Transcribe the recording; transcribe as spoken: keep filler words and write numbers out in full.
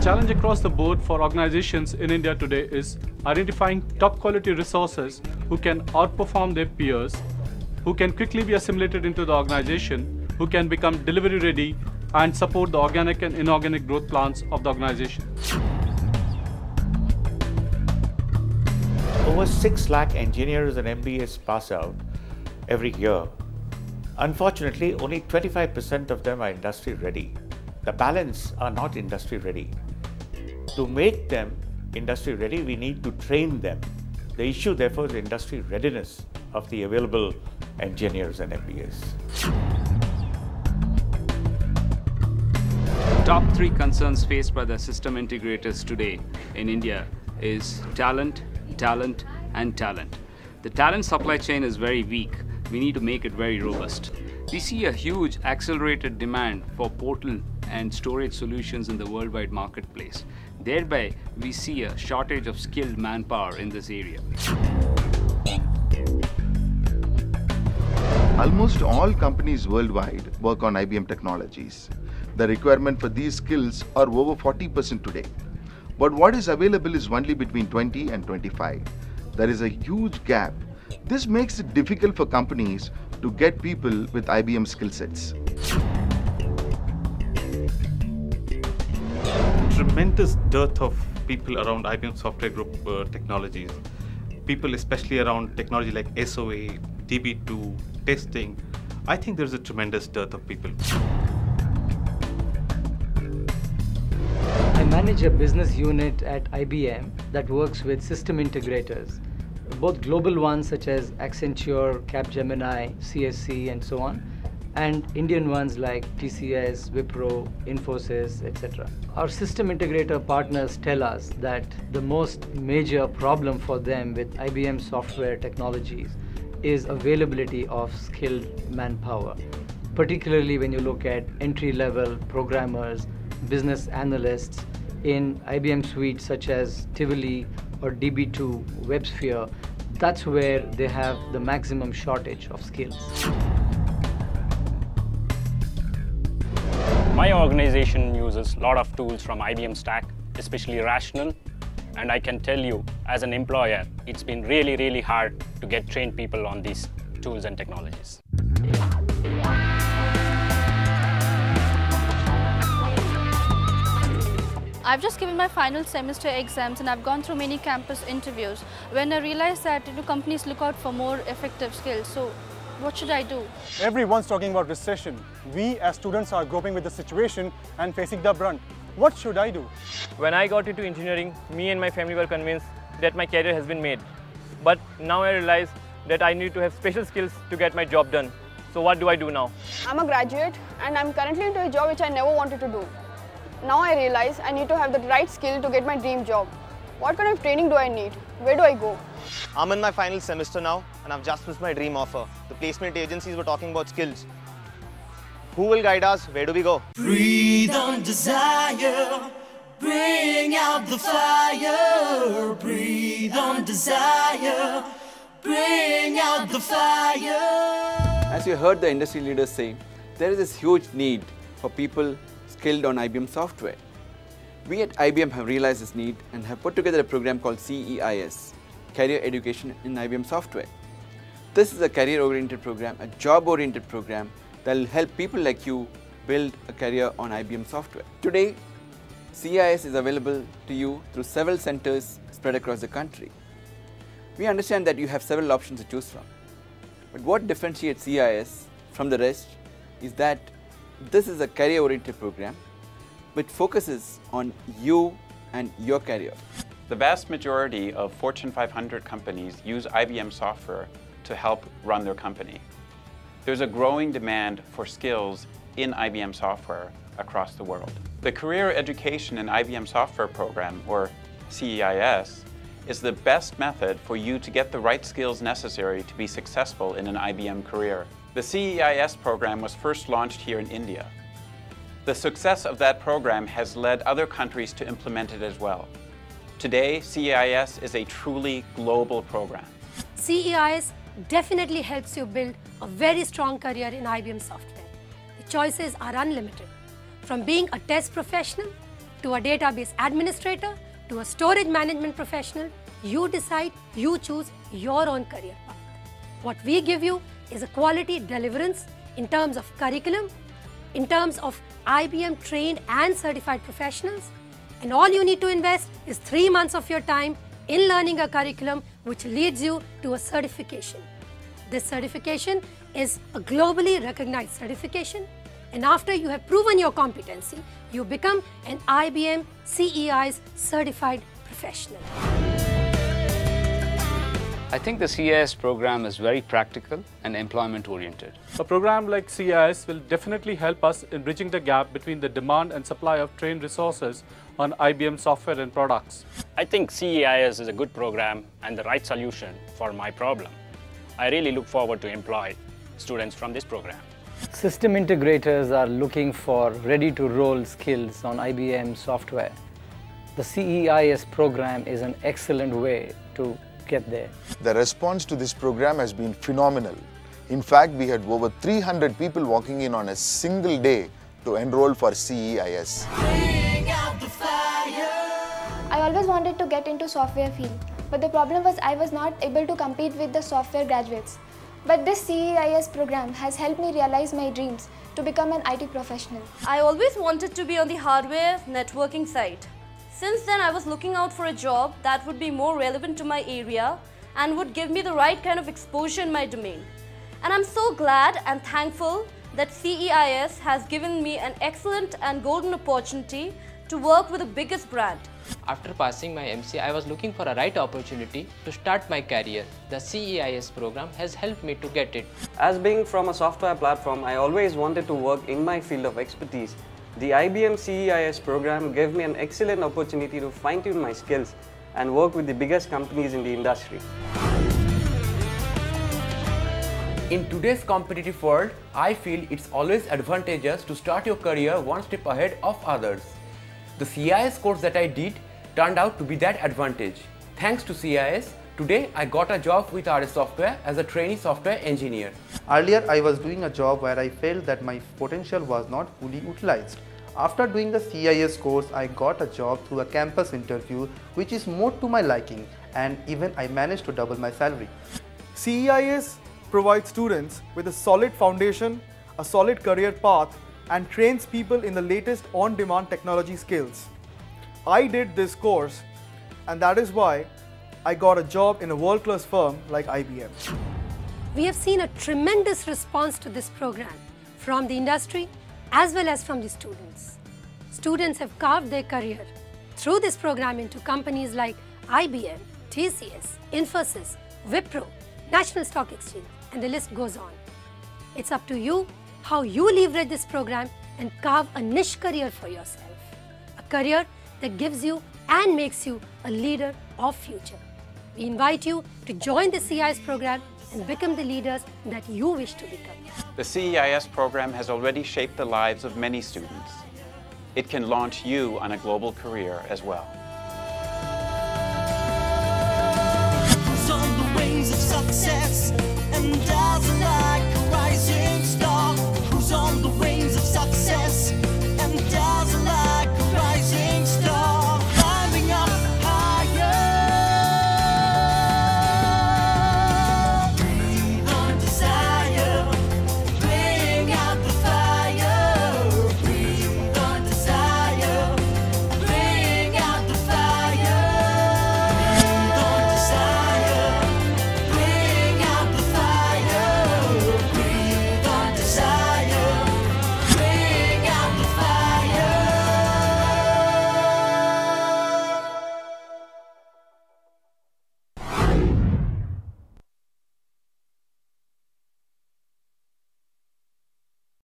challenge across the board for organizations in India today is identifying top quality resources who can outperform their peers, who can quickly be assimilated into the organization, who can become delivery ready and support the organic and inorganic growth plans of the organization. Over six lakh engineers and M B As pass out every year. Unfortunately, only twenty-five percent of them are industry ready. The balance are not industry ready. To make them industry ready, we need to train them. The issue, therefore, is the industry readiness of the available engineers and M B As. Top three concerns faced by the system integrators today in India is talent, talent, and talent. The talent supply chain is very weak. We need to make it very robust. We see a huge accelerated demand for portal and storage solutions in the worldwide marketplace. Thereby, we see a shortage of skilled manpower in this area. Almost all companies worldwide work on I B M technologies. The requirement for these skills are over forty percent today. But what is available is only between twenty and twenty-five. There is a huge gap. This makes it difficult for companies to get people with I B M skill sets. Tremendous dearth of people around I B M Software Group uh, technologies. People especially around technology like S O A, D B two, testing. I think there's a tremendous dearth of people. I manage a business unit at I B M that works with system integrators, both global ones such as Accenture, Capgemini, C S C, and so on, and Indian ones like T C S, Wipro, Infosys, et cetera. Our system integrator partners tell us that the most major problem for them with I B M software technologies is availability of skilled manpower, particularly when you look at entry-level programmers, business analysts in I B M suites such as Tivoli or D B two, WebSphere. That's where they have the maximum shortage of skills. My organization uses a lot of tools from I B M Stack, especially Rational, and I can tell you, as an employer, it's been really, really hard to get trained people on these tools and technologies. I've just given my final semester exams and I've gone through many campus interviews when I realized that you know, companies look out for more effective skills. So what should I do? Everyone's talking about recession. We as students are coping with the situation and facing the brunt. What should I do? When I got into engineering, me and my family were convinced that my career has been made. But now I realize that I need to have special skills to get my job done. So what do I do now? I'm a graduate and I'm currently into a job which I never wanted to do. Now I realize I need to have the right skill to get my dream job. What kind of training do I need? Where do I go? I'm in my final semester now and I've just missed my dream offer. The placement agencies were talking about skills. Who will guide us? Where do we go? Breathe on desire, bring out the fire. Breathe on desire, bring out the fire. As you heard the industry leaders say, there is this huge need for people skilled on I B M software. We at I B M have realized this need and have put together a program called C E I S, Career Education in I B M Software. This is a career-oriented program, a job-oriented program that will help people like you build a career on I B M software. Today, C E I S is available to you through several centers spread across the country. We understand that you have several options to choose from. But what differentiates C E I S from the rest is that this is a career-oriented program which focuses on you and your career. The vast majority of Fortune five hundred companies use I B M software to help run their company. There's a growing demand for skills in I B M software across the world. The Career Education in I B M Software program, or C E I S, is the best method for you to get the right skills necessary to be successful in an I B M career. The C E I S program was first launched here in India. The success of that program has led other countries to implement it as well. Today, C E I S is a truly global program. C E I S definitely helps you build a very strong career in I B M software. The choices are unlimited. From being a test professional to a database administrator, to a storage management professional. You decide, you choose your own career path. What we give you is a quality deliverance in terms of curriculum, in terms of I B M trained and certified professionals, and all you need to invest is three months of your time in learning a curriculum which leads you to a certification. This certification is a globally recognized certification, and after you have proven your competency, you become an I B M C E I's certified professional. I think the C I S program is very practical and employment oriented. A program like C I S will definitely help us in bridging the gap between the demand and supply of trained resources on I B M software and products. I think C E I S is a good program and the right solution for my problem. I really look forward to employ students from this program. System integrators are looking for ready-to-roll skills on I B M software. The C E I S program is an excellent way to get there. The response to this program has been phenomenal. In fact, we had over three hundred people walking in on a single day to enroll for C E I S. I always wanted to get into software field, but the problem was I was not able to compete with the software graduates. But this C E I S program has helped me realize my dreams to become an I T professional. I always wanted to be on the hardware networking side. Since then, I was looking out for a job that would be more relevant to my area and would give me the right kind of exposure in my domain. And I'm so glad and thankful that C E I S has given me an excellent and golden opportunity to work with the biggest brand. After passing my M C A, I was looking for a right opportunity to start my career. The C E I S program has helped me to get it. As being from a software platform, I always wanted to work in my field of expertise. The I B M C E I S program gave me an excellent opportunity to fine-tune my skills and work with the biggest companies in the industry. In today's competitive world, I feel it's always advantageous to start your career one step ahead of others. The C I S course that I did turned out to be that advantage. Thanks to C I S, today I got a job with R S Software as a trainee software engineer. Earlier, I was doing a job where I felt that my potential was not fully utilized. After doing the C I S course, I got a job through a campus interview which is more to my liking, and even I managed to double my salary. C E I S provides students with a solid foundation, a solid career path, and trains people in the latest on-demand technology skills. I did this course, and that is why I got a job in a world-class firm like I B M. We have seen a tremendous response to this program from the industry as well as from the students. Students have carved their career through this program into companies like I B M, T C S, Infosys, Wipro, National Stock Exchange, and the list goes on. It's up to you how you leverage this program and carve a niche career for yourself. A career that gives you and makes you a leader of future. We invite you to join the C I S program and become the leaders that you wish to become. The C E I S program has already shaped the lives of many students. It can launch you on a global career as well.